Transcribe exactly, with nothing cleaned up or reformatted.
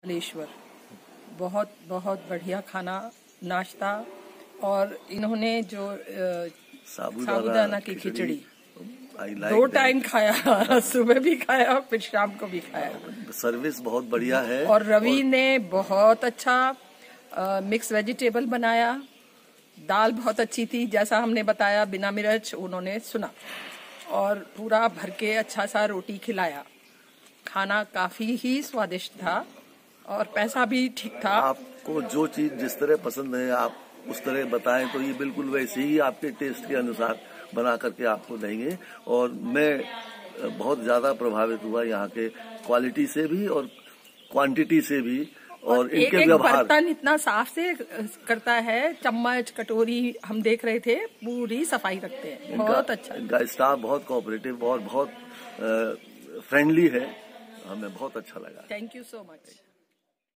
महाबलेश्वर बहुत बहुत बढ़िया खाना, नाश्ता, और इन्होंने जो साबूदाना की खिचड़ी like दो टाइम खाया, सुबह भी खाया फिर शाम को भी खाया। सर्विस बहुत बढ़िया है। और रवि और... ने बहुत अच्छा आ, मिक्स वेजिटेबल बनाया, दाल बहुत अच्छी थी जैसा हमने बताया, बिना मिर्च उन्होंने सुना, और पूरा भर के अच्छा सा रोटी खिलाया। खाना काफी ही स्वादिष्ट था और पैसा भी ठीक था। आपको जो चीज जिस तरह पसंद है आप उस तरह बताएं तो ये बिल्कुल वैसे ही आपके टेस्ट के अनुसार बना करके आपको देंगे। और मैं बहुत ज्यादा प्रभावित हुआ यहाँ के क्वालिटी से भी और क्वांटिटी से भी, और, और इनके व्यवहार। बर्तन इतना साफ से करता है, चम्मच कटोरी हम देख रहे थे, पूरी सफाई रखते हैं, बहुत अच्छा। इनका स्टाफ बहुत कोऑपरेटिव और बहुत फ्रेंडली है, हमें बहुत अच्छा लगा। Thank you so much.